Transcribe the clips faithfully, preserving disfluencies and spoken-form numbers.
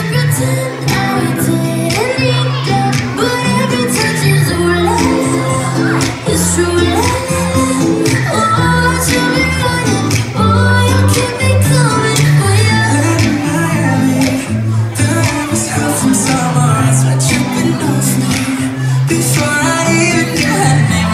pretend I didn't need that, but every touch is ooh la la, it's true la la la. Oh, I should be running, oh, you keep me coming, oh yeah. Let me remind me that I was held from someone else by tripping off me before I even knew her name.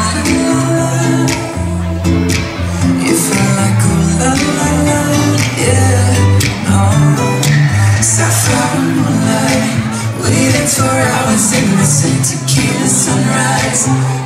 You felt like ooh la la la, yeah, oh. Sapphire moonlight, waiting for hours in the same tequila sunrise.